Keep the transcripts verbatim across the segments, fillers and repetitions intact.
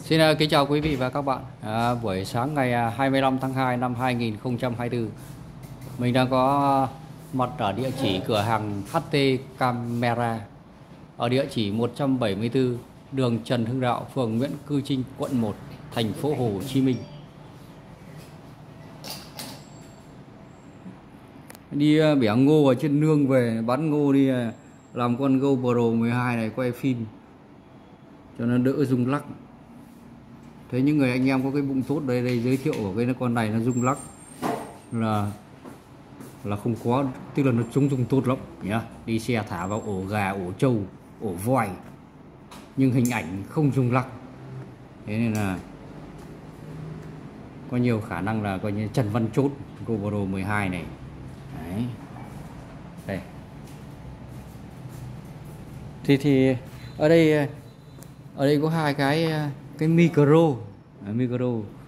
Xin uh, kính chào quý vị và các bạn. À, buổi sáng ngày hai mươi lăm tháng hai năm hai nghìn không trăm hai mươi tư, mình đang có mặt ở địa chỉ cửa hàng hát tê Camera ở địa chỉ một trăm bảy mươi tư đường Trần Hưng Đạo, phường Nguyễn Cư Trinh, quận một, thành phố Hồ Chí Minh. Đi uh, bẻ ngô ở trên nương về bán ngô, đi uh, làm con GoPro mười hai này quay phim cho nó đỡ rung lắc. Thế những người anh em có cái bụng tốt đây, đây giới thiệu của cái con này nó rung lắc là là không có, tức là nó chống rung tốt lắm nhá. Đi xe thả vào ổ gà, ổ trâu, ổ voi, nhưng hình ảnh không rung lắc. Thế nên là có nhiều khả năng là coi như Trần Văn Chốt GoPro mười hai này. Đấy. Đây. Thì thì ở đây ở đây có hai cái cái micro, à, micro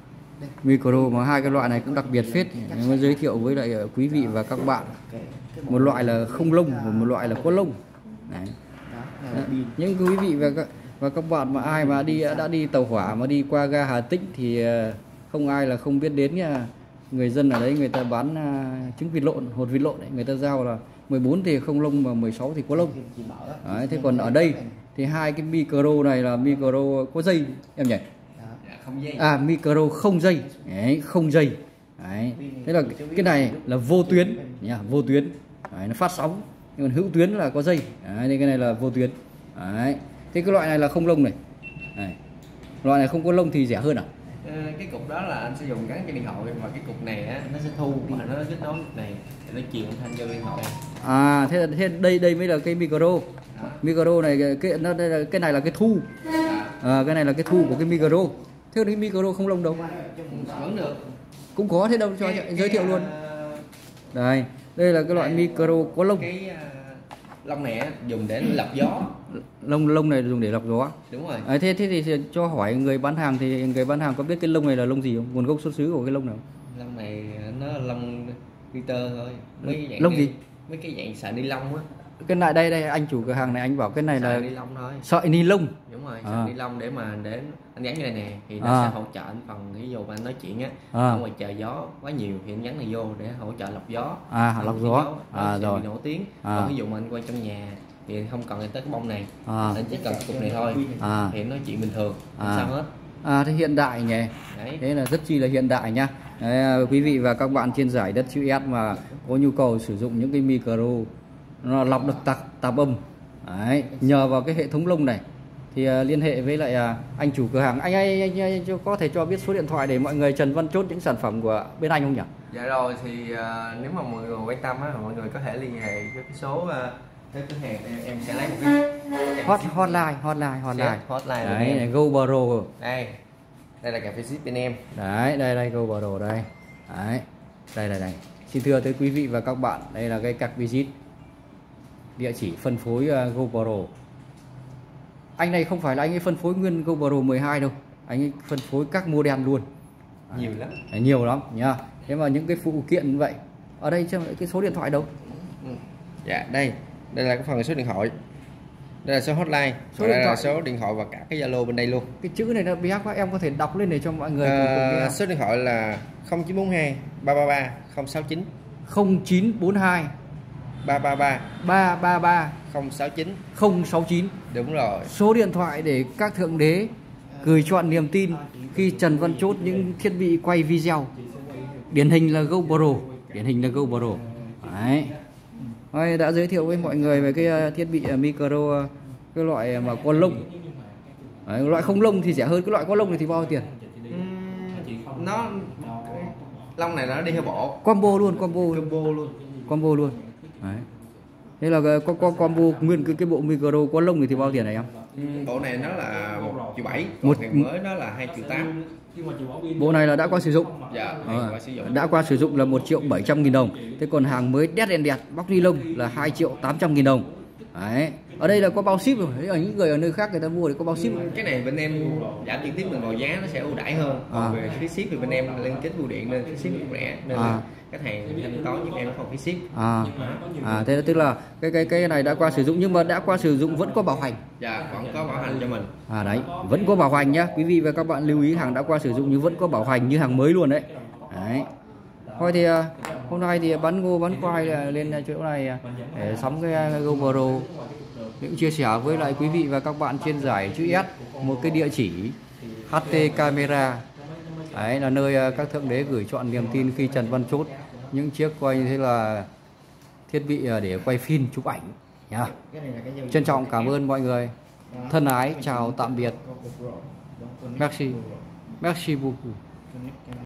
micro mà hai cái loại này cũng đặc biệt phết. Em muốn giới thiệu với lại quý vị và các bạn, một loại là không lông và một loại là có lông. Đấy. Đấy. Những quý vị và các và các bạn mà ai mà đi đã đi tàu hỏa mà đi qua ga Hà Tĩnh thì không ai là không biết đến nha. Người dân ở đấy người ta bán uh, trứng vịt lộn, hột vịt lộn đấy, người ta giao là mười bốn thì không lông mà mười sáu thì có lông. Đấy, thế còn ở đây thì hai cái micro này là micro có dây em nhỉ? À, micro không dây. Đấy, không dây. Đấy. Thế là cái này là vô tuyến nhá, vô tuyến. Đấy, nó phát sóng. Nhưng còn hữu tuyến là có dây. Đấy, thì cái này là vô tuyến. Đấy. Thế cái loại này là không lông này. Đấy. Loại này không có lông thì rẻ hơn à? Cái cục đó là anh sẽ dùng gắn cho điện thoại, mà cái cục này á nó sẽ thu mà nó kết nối này thì nó truyền âm thanh cho điện thoại. À, thế, thế đây đây mới là cái micro. Đó. Micro này cái nó đây là, cái này là cái thu. À, cái này là cái thu của cái micro. Thế cái micro không lông đâu. Vẫn được. Cũng có, thế đâu cho cái, giới thiệu luôn. Đây, đây là cái loại micro có lông. Cái uh, lông này dùng để lọc gió. Lông lông này dùng để lọc gió. Đúng rồi. À, thế thế thì cho hỏi người bán hàng thì người bán hàng có biết cái lông này là lông gì không? Nguồn gốc xuất xứ của cái lông nào? Lông này nó là lông Peter thôi. Mấy cái dạng lông gì? Mấy cái dạng sợi ni lông á. Cái này đây đây anh chủ cửa hàng này anh bảo cái này sợi là ni lông thôi. Sợi ni lông. Đúng rồi, à. Sợi ni lông để mà để anh gắn như này nè thì nó à. sẽ hỗ trợ anh phần ví dụ mà anh nói chuyện á, à. ở ngoài trời gió quá nhiều thì anh gắn này vô để hỗ trợ lọc gió. À, lọc gió. gió. À rồi. rồi. Nổi tiếng. À. Còn ví dụ mà anh quay trong nhà thì không cần tới cái bông này, à. Anh chỉ cần cái cục này thôi, à. Thì nói chuyện bình thường, không à. Sao hết. À, thế hiện đại nhỉ. Đấy. Thế là rất chi là hiện đại nhá. Đấy, quý vị và các bạn trên giải đất chữ S mà có nhu cầu sử dụng những cái micro nó lọc được tạp, tạp âm. Đấy, nhờ vào cái hệ thống lông này thì uh, liên hệ với lại uh, anh chủ cửa hàng. Anh ơi, anh, anh, anh có thể cho biết số điện thoại để mọi người Trần Văn chốt những sản phẩm của bên anh không nhỉ? Dạ rồi, thì uh, nếu mà mọi người quan tâm á, mọi người có thể liên hệ với cái số uh, cái cửa hàng em, em sẽ lấy một cái hot hotline hotline hotline hotline đấy này, GoPro đây đây là cà phê ship bên em. Đấy, đây đây GoPro đây. Đấy, đây đây đây. Xin thưa tới quý vị và các bạn, đây là cái cạc visit, địa chỉ phân phối uh, GoPro. Anh này không phải là anh ấy phân phối nguyên GoPro mười hai đâu, anh ấy phân phối các model luôn. Nhiều lắm. Đấy, nhiều lắm nhá. Thế mà những cái phụ kiện như vậy ở đây cho cái số điện thoại đâu? Ừ. Dạ đây, đây là cái phần số điện thoại. Đây là số hotline, số đây điện thoại. Là số điện thoại và cả cái Zalo bên đây luôn. Cái chữ này nó bé quá, em có thể đọc lên để cho mọi người à, cùng số điện thoại là không chín bốn hai ba ba ba không sáu chín không chín bốn hai ba ba ba ba ba ba không sáu chín không sáu chín. Đúng rồi. Số điện thoại để các thượng đế gửi chọn niềm tin khi Trần Văn chốt những thiết bị quay video. Điển hình là GoPro, điển hình là GoPro. Đấy. Thôi, đã giới thiệu với mọi người về cái thiết bị micro, cái loại mà có lông. Đấy, loại không lông thì rẻ hơn, cái loại có lông này thì bao nhiêu tiền? Uhm, nó lông này nó đi theo bộ. Combo luôn, combo, combo luôn. Combo luôn. Đấy. Thế là có có combo nguyên cái cái bộ micro có lông này thì bao tiền này em? Uhm, bộ này nó là một triệu bảy, một hàng mới nó là hai triệu tám. Bộ này là đã qua sử dụng. Dạ, à, qua sử dụng. Đã qua sử dụng là một triệu bảy trăm nghìn đồng. Thế còn hàng mới đét đèn đẹp bóc ni lông là hai triệu tám trăm nghìn đồng. Đấy. Ở đây là có bao ship rồi, ở những người ở nơi khác người ta mua thì có bao ship. Cái này bên em giảm trực tiếp mình vào giá nó sẽ ưu đãi hơn. Còn à. về phí ship thì bên em liên kết bưu điện nên phí ship cũng rẻ nên à. là khách hàng thanh toán giúp em nó không phí ship. À. À thế tức là cái cái cái này đã qua sử dụng nhưng mà đã qua sử dụng vẫn có bảo hành. Dạ vẫn có bảo hành cho mình. À đấy, vẫn có bảo hành nhá. Quý vị và các bạn lưu ý hàng đã qua sử dụng nhưng vẫn có bảo hành như hàng mới luôn đấy. Đấy. Thôi thì hôm nay thì bán ngô bán khoai lên chỗ này để sắm cái GoPro, những chia sẻ với lại quý vị và các bạn trên giải chữ S một cái địa chỉ hát tê Camera. Đấy là nơi các thượng đế gửi chọn niềm tin khi Trần Văn chốt những chiếc quay như thế là thiết bị để quay phim chụp ảnh nhá. Trân trọng cảm ơn mọi người. Thân ái chào tạm biệt. Merci. Merci beaucoup.